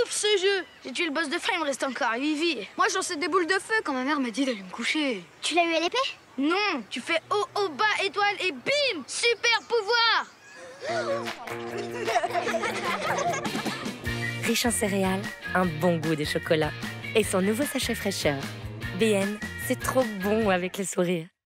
ouf ce jeu. J'ai tué le boss de fin, il me reste encore 8 vies. Moi, j'en sais des boules de feu quand ma mère m'a dit d'aller me coucher. Tu l'as eu à l'épée? Non, tu fais haut, haut, bas, étoile et bim! Super pouvoir! Riche en céréales, un bon goût de chocolat et son nouveau sachet fraîcheur. BN, c'est trop bon avec le sourire.